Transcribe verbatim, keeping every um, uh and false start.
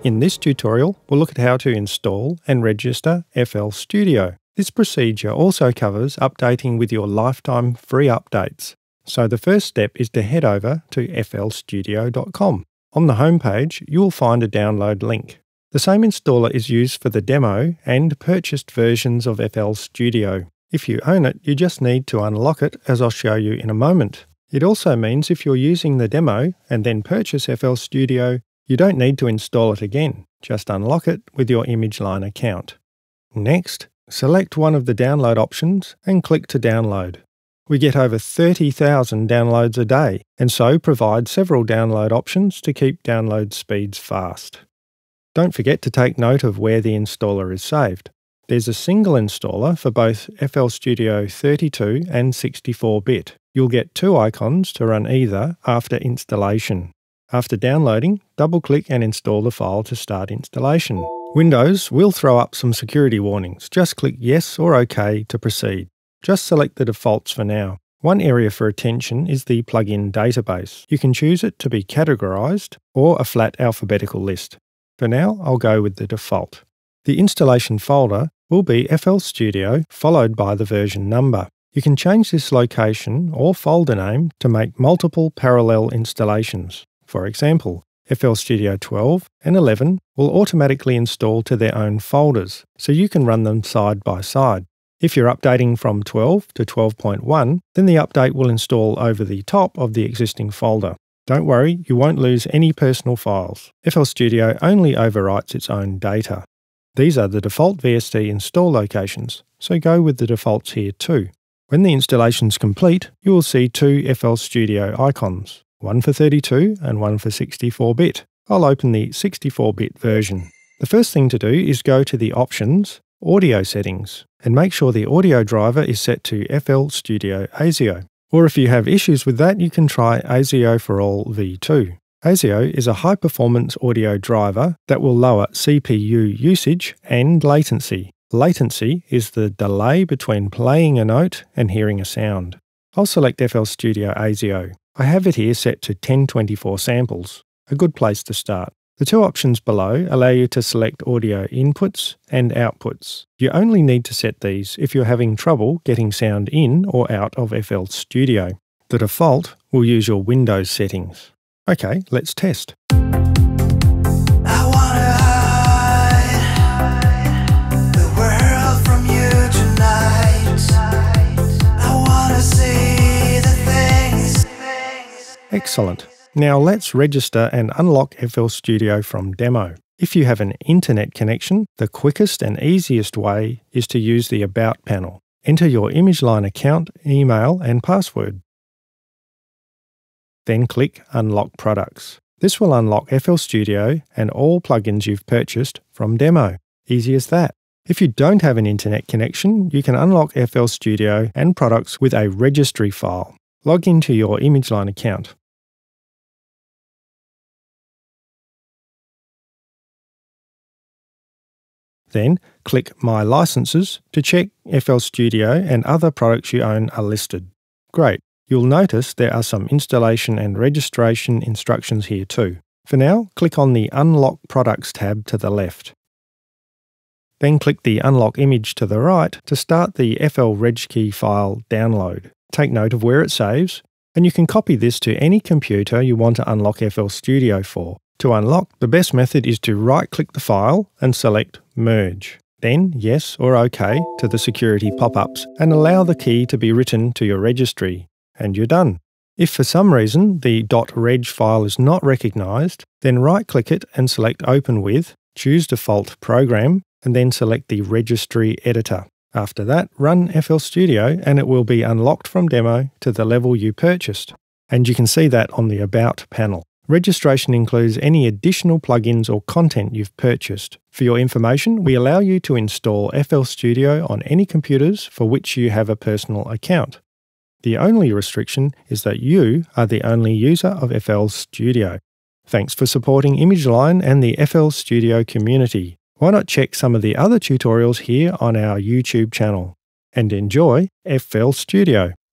In this tutorial, we'll look at how to install and register F L Studio. This procedure also covers updating with your lifetime free updates. So the first step is to head over to f l studio dot com. On the homepage, you will find a download link. The same installer is used for the demo and purchased versions of F L Studio. If you own it, you just need to unlock it, as I'll show you in a moment. It also means if you're using the demo and then purchase F L Studio, you don't need to install it again. Just unlock it with your ImageLine account. Next, select one of the download options and click to download. We get over thirty thousand downloads a day, and so provide several download options to keep download speeds fast. Don't forget to take note of where the installer is saved. There's a single installer for both F L Studio thirty-two and sixty-four bit. You'll get two icons to run either after installation. After downloading, double-click and install the file to start installation. Windows will throw up some security warnings. Just click Yes or OK to proceed. Just select the defaults for now. One area for attention is the plugin database. You can choose it to be categorized or a flat alphabetical list. For now, I'll go with the default. The installation folder will be F L Studio followed by the version number. You can change this location or folder name to make multiple parallel installations. For example, F L Studio twelve and eleven will automatically install to their own folders, so you can run them side by side. If you're updating from twelve to twelve point one, then the update will install over the top of the existing folder. Don't worry, you won't lose any personal files. F L Studio only overwrites its own data. These are the default V S T install locations, so go with the defaults here too. When the installation's complete, you will see two F L Studio icons, one for thirty-two and one for sixty-four bit. I'll open the sixty-four bit version. The first thing to do is go to the Options, Audio Settings, and make sure the audio driver is set to F L Studio ASIO. Or if you have issues with that, you can try ASIO for All V two. ASIO is a high-performance audio driver that will lower C P U usage and latency. Latency is the delay between playing a note and hearing a sound. I'll select F L Studio ASIO. I have it here set to ten twenty-four samples, a good place to start. The two options below allow you to select audio inputs and outputs. You only need to set these if you're having trouble getting sound in or out of F L Studio. The default will use your Windows settings. Okay, let's test. Excellent. Now let's register and unlock F L Studio from demo. If you have an internet connection, the quickest and easiest way is to use the About panel. Enter your ImageLine account, email and password. Then click Unlock Products. This will unlock F L Studio and all plugins you've purchased from demo. Easy as that. If you don't have an internet connection, you can unlock F L Studio and products with a registry file. Log into your ImageLine account. Then click My Licenses to check F L Studio and other products you own are listed. Great. You'll notice there are some installation and registration instructions here too. For now, click on the Unlock Products tab to the left. Then click the Unlock Image to the right to start the F L RegKey file download. Take note of where it saves, and you can copy this to any computer you want to unlock F L Studio for. To unlock, the best method is to right-click the file and select Merge. Then Yes or OK to the security pop-ups and allow the key to be written to your registry. And you're done. If for some reason the .reg file is not recognised, then right-click it and select Open With, choose Default Program, and then select the Registry Editor. After that, run F L Studio and it will be unlocked from demo to the level you purchased. And you can see that on the About panel. Registration includes any additional plugins or content you've purchased. For your information, we allow you to install F L Studio on any computers for which you have a personal account. The only restriction is that you are the only user of F L Studio. Thanks for supporting ImageLine and the F L Studio community. Why not check some of the other tutorials here on our YouTube channel? And enjoy F L Studio.